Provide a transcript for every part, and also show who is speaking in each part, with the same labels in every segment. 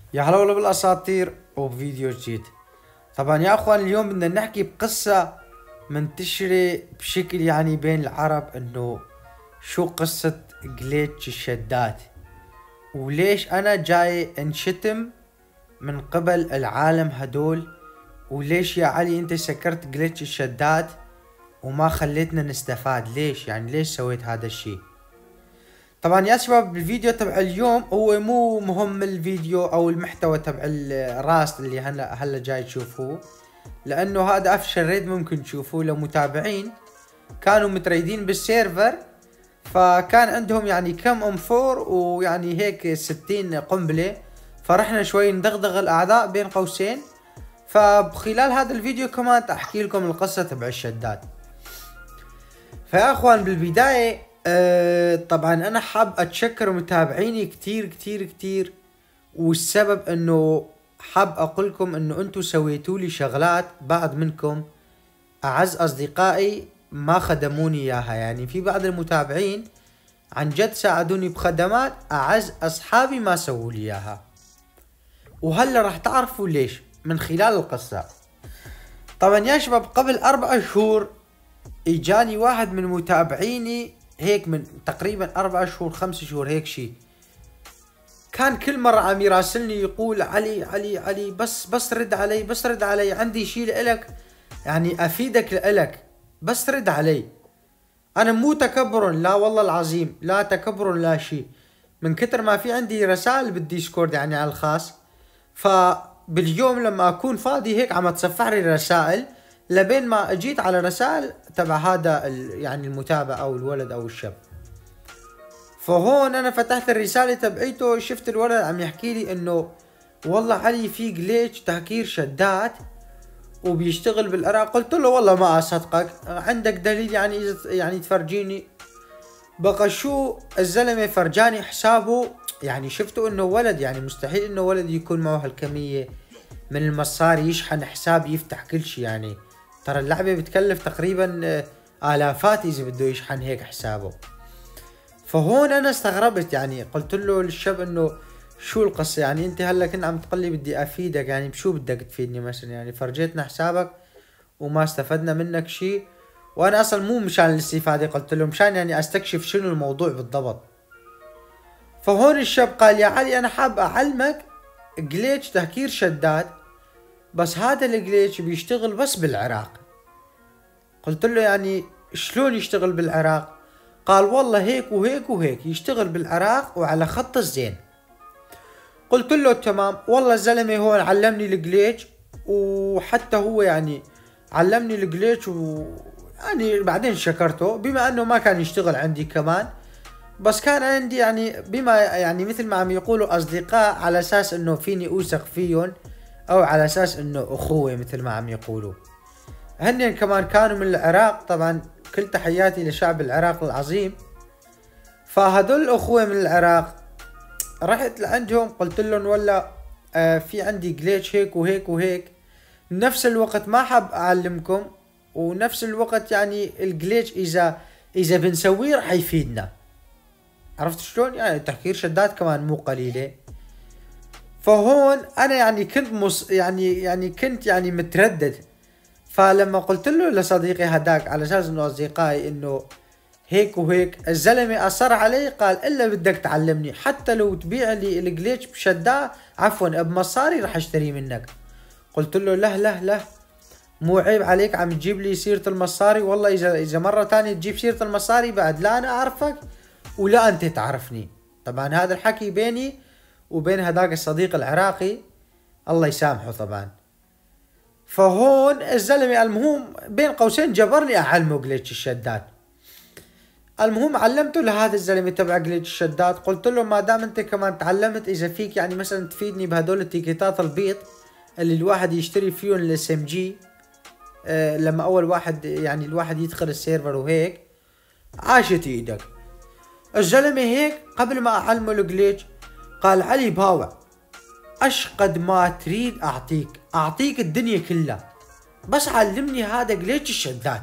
Speaker 1: يا هلا والله بالاساطير وفيديو جديد. طبعا يا اخوان اليوم بدنا نحكي بقصة منتشرة بشكل بين العرب، انه شو قصة جليتش الشدات، وليش انا جاي انشتم من قبل العالم هدول، وليش يا علي انت سكرت جليتش الشدات وما خليتنا نستفاد؟ ليش سويت هذا الشيء؟ طبعا يا شباب الفيديو تبع اليوم هو مو مهم الفيديو او المحتوى تبع الراس اللي هلا جاي تشوفوه، لانه هذا افشل ريد ممكن تشوفوه. لو متابعين كانوا متريدين بالسيرفر، فكان عندهم كم ام 4 هيك 60 قنبلة، فرحنا شوي ندغدغ الاعداء بين قوسين. فبخلال هذا الفيديو كمان احكي لكم القصة تبع الشداد. فيا اخوان بالبداية طبعا انا حاب اتشكر متابعيني كتير كتير كتير، والسبب انه حاب اقول لكم انه انتو سويتوا لي شغلات بعض منكم اعز اصدقائي ما خدموني اياها. في بعض المتابعين عن جد ساعدوني بخدمات اعز اصحابي ما سووا لي اياها، وهلا راح تعرفوا ليش من خلال القصة. طبعا يا شباب قبل 4 شهور اجاني واحد من متابعيني، هيك من تقريبا 4 شهور 5 شهور هيك شي، كان كل مرة عم يراسلني يقول علي علي علي بس رد علي عندي شي لإلك، افيدك لإلك، بس رد علي. انا مو تكبر، لا والله العظيم لا تكبر لا شي، من كتر ما في عندي رسائل بالديسكورد على الخاص، فباليوم لما اكون فاضي هيك عم تصفح لي رسائل، لبين ما اجيت على رسائل تبع هذا المتابع او الولد او الشاب. فهون انا فتحت الرسالة تبعيته، شفت الولد عم يحكي لي انه والله علي في جليتش تهكير شدات وبيشتغل بالعراق. قلت له والله ما اصدقك، عندك دليل تفرجيني؟ بقى شو الزلمة فرجاني حسابه، شفته انه ولد، مستحيل انه ولد يكون معه هالكمية من المصاري يشحن حساب يفتح كل شي. ترى اللعبة بتكلف تقريبا آلافات اذا بده يشحن هيك حسابه. فهون انا استغربت، قلت له للشاب انه شو القصة، انت هلا كنت عم تقلي بدي افيدك، بشو بدك تفيدني مثلا؟ فرجيتنا حسابك وما استفدنا منك شي، وانا اصلا مو مشان الاستفادة، قلت له مشان استكشف شنو الموضوع بالضبط. فهون الشاب قال يا علي انا حاب اعلمك جليتش تهكير شدات، بس هذا الجليتش بيشتغل بس بالعراق. قلت له شلون يشتغل بالعراق؟ قال والله هيك وهيك وهيك، يشتغل بالعراق وعلى خط الزين. قلت له تمام، والله الزلمة هون علمني الجليتش، وحتى هو علمني الجليتش، بعدين شكرته بما انه ما كان يشتغل عندي كمان، بس كان عندي بما مثل ما عم يقولوا اصدقاء، على اساس انه فيني اوثق فيهم، او على اساس انه اخوة مثل ما عم يقولوا. هن كمان كانوا من العراق، طبعا كل تحياتي لشعب العراق العظيم. فهدول الاخوة من العراق رحت لعندهم قلت لهم والله في عندي جليتش هيك وهيك وهيك، نفس الوقت ما حاب اعلمكم، ونفس الوقت الجليتش اذا بنسويه رح يفيدنا. عرفت شلون؟ تهكير شدات كمان مو قليلة. فهون انا كنت متردد. فلما قلت له لصديقي هداك على اساس انه اصدقائي انه هيك وهيك، الزلمة اصر علي قال الا بدك تعلمني، حتى لو تبيع لي الجليتش بشدة عفوا بمصاري رح اشتري منك. قلت له لا مو عيب عليك عم تجيب لي سيرة المصاري، والله اذا مرة تانية تجيب سيرة المصاري بعد لا انا اعرفك ولا انت تعرفني. طبعا هذا الحكي بيني وبين هداك الصديق العراقي الله يسامحه طبعا. فهون الزلمة المهم بين قوسين جبرني اعلمه جليتش الشدات. المهم علمته لهذا الزلمة تبع جليتش الشدات، قلت له ما دام انت كمان تعلمت، اذا فيك مثلا تفيدني بهدول التيكيتات البيض اللي الواحد يشتري فيهم الاس ام جي لما اول واحد الواحد يدخل السيرفر وهيك، عاشت ايدك. الزلمة هيك قبل ما اعلمه الجليتش قال علي باوع، اشقد ما تريد اعطيك الدنيا كلها، بس علمني هذا جليتش الشدات.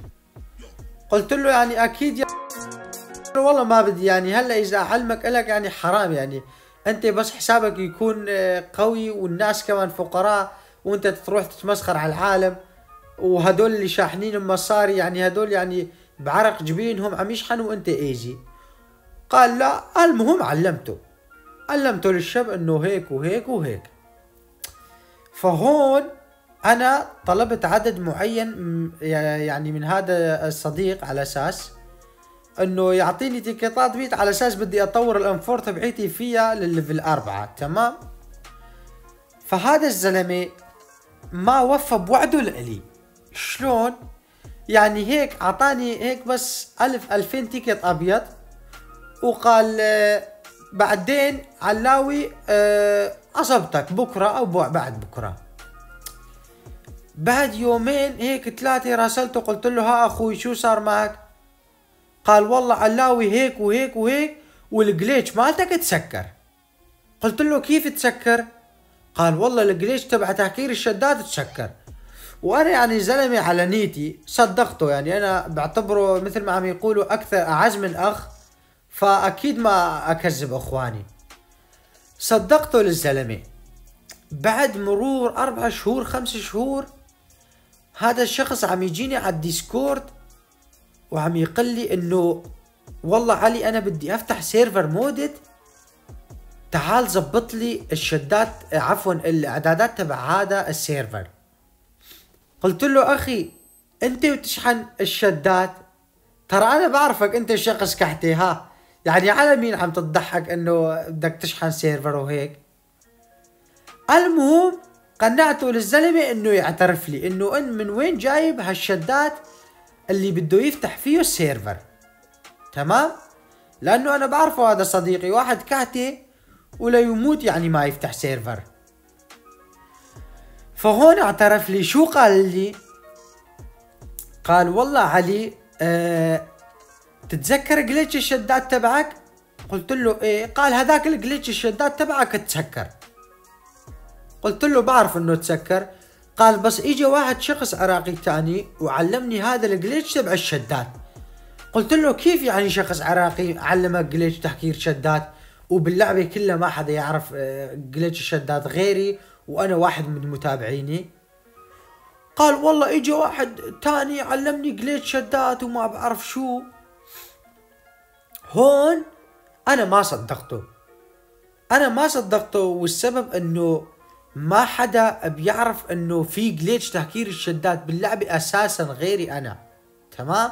Speaker 1: قلت له اكيد والله ما بدي، هلا اذا اعلمك الك حرام، انت بس حسابك يكون قوي والناس كمان فقراء، وانت تروح تتمسخر على العالم، وهدول اللي شاحنين المصاري يعني هدول يعني بعرق جبينهم عم يشحنوا وانت ايزي. قال لا. المهم علمته للشاب انه هيك وهيك وهيك. فهون انا طلبت عدد معين يعني من هذا الصديق على اساس انه يعطيني تيكيتات بيت، على اساس بدي اطور الانفور تبعيتي فيها للليفل 4. تمام. فهذا الزلمه ما وفى بوعده لإلي. شلون؟ يعني هيك اعطاني هيك بس 1000-2000 تيكت ابيض، وقال بعدين علاوي اصبتك بكره او بعد بكره. بعد يومين هيك 3 راسلته قلت له ها اخوي شو صار معك؟ قال والله علاوي هيك وهيك وهيك والجليتش مالتك تسكر. قلت له كيف تسكر؟ قال والله الجليتش تبع تهكير الشدات تسكر. وانا يعني زلمه على نيتي صدقته، يعني انا بعتبره مثل ما عم يقولوا اكثر اعز من اخ، فاكيد ما اكذب اخواني. صدقته للزلمه. بعد مرور 4 شهور 5 شهور هذا الشخص عم يجيني على الديسكورد وعم يقول لي انه والله علي انا بدي افتح سيرفر مودد، تعال زبط لي الشدات عفوا الاعدادات تبع هذا السيرفر. قلت له اخي انت وتشحن الشدات، ترى انا بعرفك انت شخص كحتي، ها يعني على مين عم تضحك انه بدك تشحن سيرفر وهيك. المهم قنعته للزلمه انه يعترف لي انه من وين جايب هالشدات اللي بده يفتح فيه السيرفر. تمام. لانه انا بعرفه هذا صديقي واحد كهتي ولا يموت يعني ما يفتح سيرفر. فهون اعترف لي. شو قال لي؟ قال والله علي تتذكر جليتش الشدات تبعك؟ قلت له ايه. قال هذاك الجليتش الشدات تبعك تسكر. قلت له بعرف انه تسكر. قال بس اجى واحد شخص عراقي تاني وعلمني هذا الجليتش تبع الشدات. قلت له كيف يعني شخص عراقي علمك جليتش تهكير شدات وباللعبة كلها ما حدا يعرف جليتش الشدات غيري وانا واحد من متابعيني؟ قال والله اجى واحد تاني علمني جليتش شدات وما بعرف شو. هون انا ما صدقته والسبب انه ما حدا بيعرف انه في جليتش تهكير الشدات باللعبة اساسا غيري انا. تمام.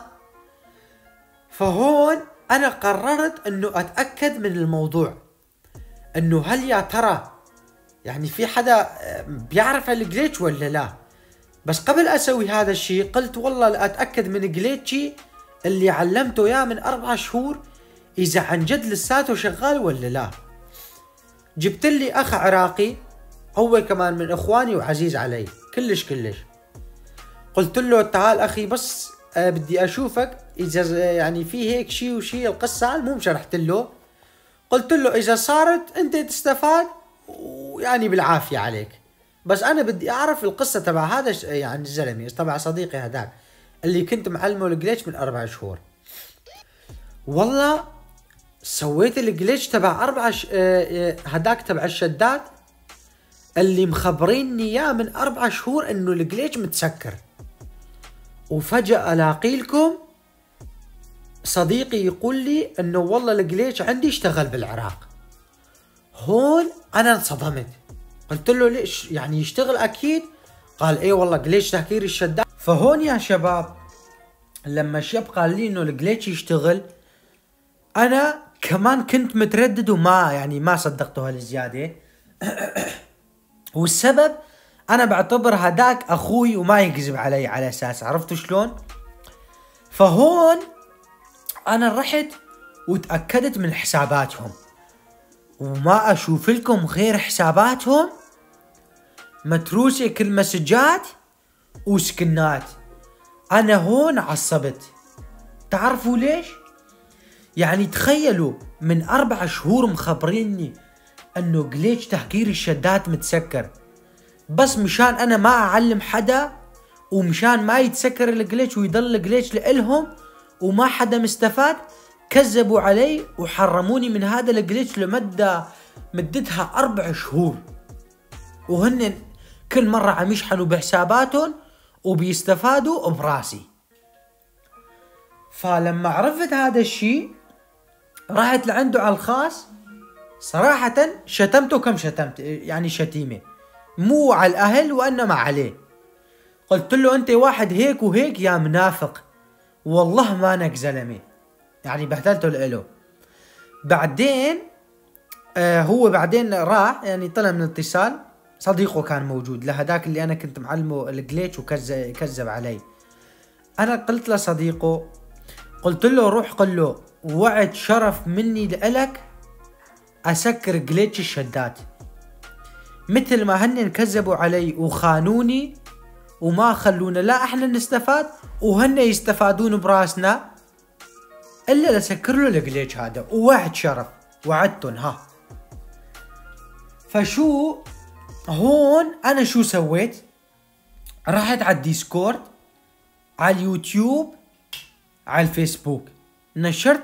Speaker 1: فهون انا قررت انه اتأكد من الموضوع، انه هل يا ترى يعني في حدا بيعرف الجليتش ولا لا. بس قبل اسوي هذا الشيء قلت والله لاتأكد من جليتشي اللي علمته اياه من 4 شهور اذا عن جد لساته شغال ولا لا. جبت لي اخ عراقي هو كمان من اخواني وعزيز علي كلش. قلت له تعال اخي بس بدي اشوفك اذا يعني في هيك شيء وشيء القصة. المهم شرحت له. قلت له اذا صارت انت تستفاد ويعني بالعافية عليك، بس انا بدي اعرف القصة تبع هذا يعني الزلمة تبع صديقي هذاك اللي كنت معلمه الجليتش من 4 شهور. والله سويت الجليتش تبع هذاك تبع الشدات اللي مخبريني اياه من 4 شهور انه الجليتش متسكر. وفجأة الاقي لكم صديقي يقول لي انه والله الجليتش عندي اشتغل بالعراق. هون انا انصدمت. قلت له ليش يعني يشتغل اكيد؟ قال ايه والله جليتش تهكير الشدات. فهون يا شباب لما الشاب قال لي انه الجليتش يشتغل انا كمان كنت متردد ما صدقته هالزيادة. والسبب انا بعتبر هداك اخوي وما يكذب علي على اساس، عرفتوا شلون؟ فهون انا رحت وتأكدت من حساباتهم، وما اشوف لكم غير حساباتهم متروسة كل مسجات وسكنات. انا هون عصبت. تعرفوا ليش؟ يعني تخيلوا من 4 شهور مخبريني انه جليتش تهكير الشدات متسكر، بس مشان انا ما اعلم حدا ومشان ما يتسكر الجليتش ويضل الجليتش لإلهم وما حدا مستفاد، كذبوا علي وحرموني من هذا الجليتش لمدة مدتها 4 شهور، وهن كل مرة عم يشحنوا بحساباتهم وبيستفادوا براسي. فلما عرفت هذا الشيء رحت لعنده على الخاص، صراحة شتمته كم شتمت، يعني شتيمة مو على الأهل وإنما عليه. قلت له أنت واحد هيك وهيك يا منافق، والله ما انك زلمة، يعني بهدلته له. بعدين هو بعدين راح يعني طلع من الاتصال، صديقه كان موجود لهداك اللي انا كنت معلمه الجليتش وكذب علي. انا قلت لصديقه، قلت له روح قل له وعد شرف مني لإلك اسكر جليتش الشدات، مثل ما هن كذبوا علي وخانوني وما خلونا لا احنا نستفاد وهن يستفادون براسنا، الا لسكر له الجليتش هذا، ووعد شرف وعدتن ها. فشو هون انا شو سويت؟ رحت على الديسكورد، على اليوتيوب، على الفيسبوك، نشرت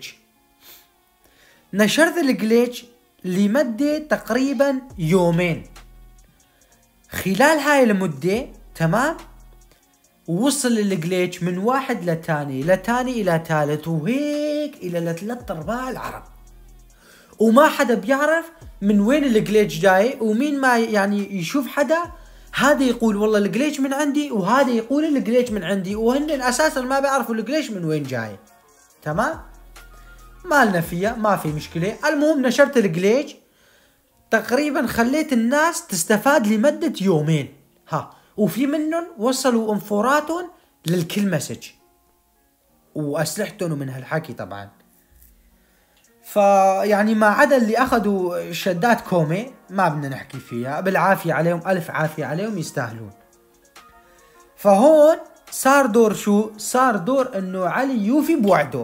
Speaker 1: الجليتش لمدة تقريبا يومين. خلال هاي المدة تمام وصل الجليتش من واحد لتاني إلى ثالث وهيك إلى 3/4 العرب، وما حدا بيعرف من وين الجليتش جاي، ومين ما يعني يشوف حدا هذا يقول والله الجليتش من عندي وهذا يقول الجليتش من عندي، وهن اساسا ما بيعرفوا الجليتش من وين جاي. تمام مالنا فيها، ما في مشكلة. المهم نشرت الجليتش تقريبا، خليت الناس تستفاد لمدة يومين ها، وفي منهم وصلوا انفوراتهم للكل مسج واسلحتهم ومن هالحكي طبعا. فيعني ما عدا اللي اخذوا شدات كومي ما بدنا نحكي فيها، بالعافية عليهم، الف عافية عليهم، يستاهلون. فهون صار دور شو؟ صار دور انه علي يوفي بوعده.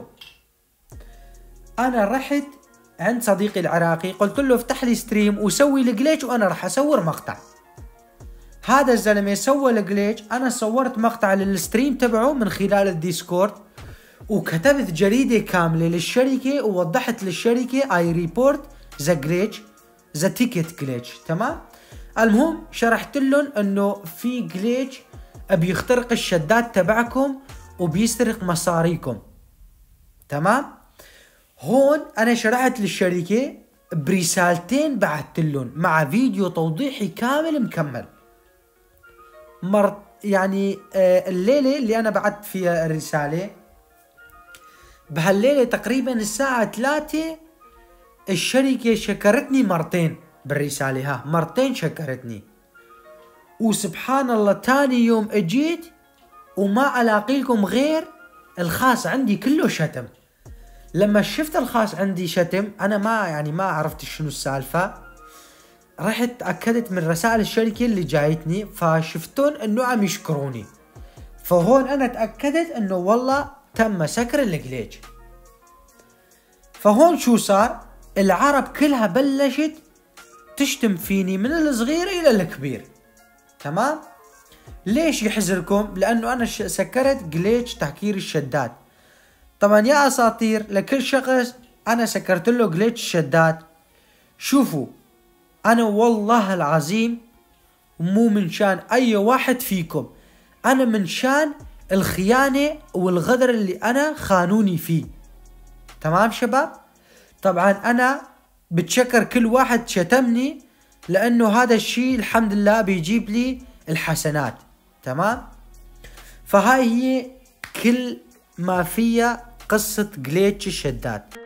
Speaker 1: انا رحت عند صديقي العراقي قلت له افتح لي ستريم وسوي الجليتش وانا راح اصور مقطع. هذا الزلمه سوى الجليتش، انا صورت مقطع للستريم تبعه من خلال الديسكورد، وكتبت جريدة كاملة للشركة ووضحت للشركة I report the glitch the ticket glitch. تمام. المهم شرحت لهم انه في جليتش بيخترق الشدات تبعكم وبيسرق مصاريكم. تمام. هون انا شرحت للشركة برسالتين بعثت لهم مع فيديو توضيحي كامل مكمل. يعني الليلة اللي انا بعثت فيها الرسالة، بهالليلة تقريبا الساعة 3 الشركة شكرتني مرتين بالرسالة، ها مرتين شكرتني. وسبحان الله تاني يوم اجيت وما الاقي لكم غير الخاص عندي كله شتم. لما شفت الخاص عندي شتم انا ما عرفت شنو السالفة، رحت تأكدت من رسائل الشركة اللي جايتني فشفتون انه عم يشكروني، فهون انا تأكدت انه والله تم سكر الجليتش. فهون شو صار؟ العرب كلها بلشت تشتم فيني من الصغير الى الكبير. تمام. ليش يحزركم؟ لانه انا سكرت جليتش تهكير الشدات. طبعا يا اساطير لكل شخص انا سكرت له جليتش الشدات. شوفوا انا والله العظيم مو من شان اي واحد فيكم، انا من شان الخيانة والغدر اللي انا خانوني فيه. تمام شباب. طبعا انا بتشكر كل واحد شتمني، لانه هذا الشيء الحمد لله بيجيب لي الحسنات. تمام. فهاي هي كل ما فيها قصة جليتش الشدات.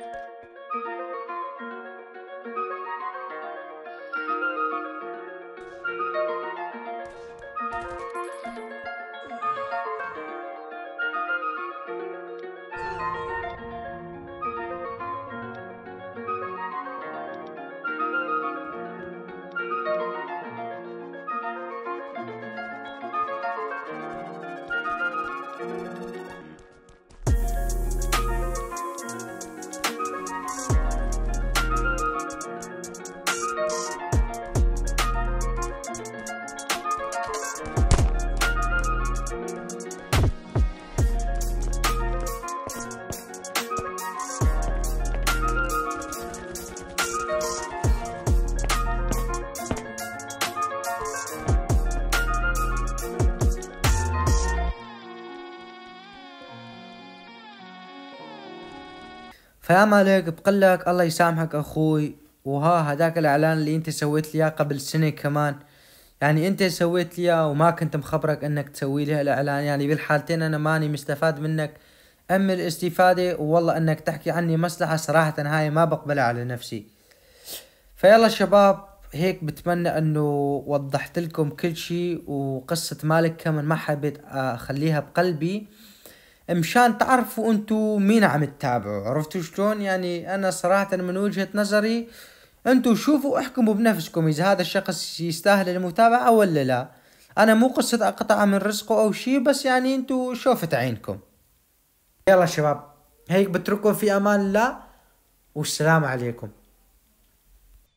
Speaker 1: فيا مالك بقلك الله يسامحك اخوي. هذاك الاعلان اللي انت سويت لي اياه قبل سنة كمان، يعني انت سويت لي اياه وما كنت مخبرك انك تسوي لي الاعلان، يعني بالحالتين انا ماني مستفاد منك. اما الاستفادة والله انك تحكي عني مصلحة، صراحة هاي ما بقبلها على نفسي. فيلا شباب، هيك بتمنى انه وضحت لكم كل شي، وقصة مالك كمان ما حبيت اخليها بقلبي، مشان تعرفوا انتو مين عم تتابعوا. عرفتوا شلون؟ يعني انا صراحة من وجهة نظري، انتو شوفوا احكموا بنفسكم اذا هذا الشخص يستاهل المتابعة ولا لا. انا مو قصة اقطع من رزقه او شي، بس يعني انتو شوفت عينكم. يلا شباب، هيك بترككم في امان الله، والسلام عليكم.